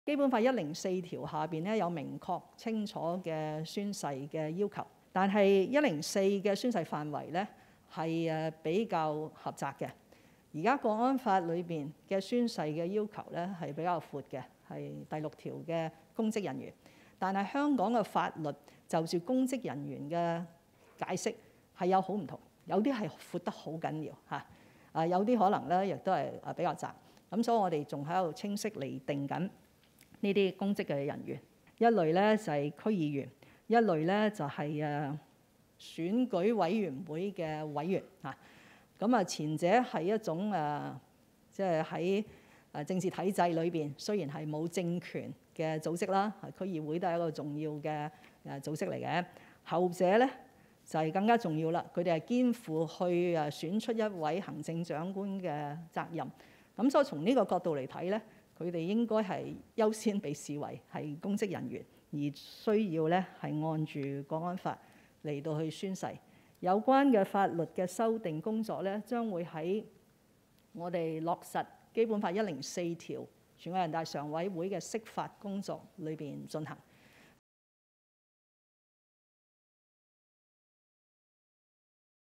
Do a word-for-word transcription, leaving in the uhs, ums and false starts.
基本法一零四條下邊咧有明確清楚嘅宣誓嘅要求，但係一零四嘅宣誓範圍咧係誒比較狹窄嘅。而家國安法裏邊嘅宣誓嘅要求咧係比較闊嘅，係第六條嘅公職人員。但係香港嘅法律就住公職人員嘅解釋係有好唔同，有啲係闊得好緊要嚇，啊有啲可能咧亦都係誒比較窄。咁所以我哋仲喺度清晰釐定緊呢啲公職嘅人員，一類咧就係區議員，一類咧就係誒選舉委員會嘅委員嚇。咁啊，前者係一種誒，即係喺誒政治體制裏邊，雖然係冇政權嘅組織啦，區議會都係一個重要嘅誒組織嚟嘅。後者咧就係更加重要啦，佢哋係肩負去誒選出一位行政長官嘅責任。咁所以從呢個角度嚟睇咧，佢哋應該係優先被視為係公職人員，而需要咧係按住國安法嚟到去宣誓。有關嘅法律嘅修訂工作咧，將會喺我哋落實基本法一零四條全國人大常委會嘅釋法工作裏邊進行。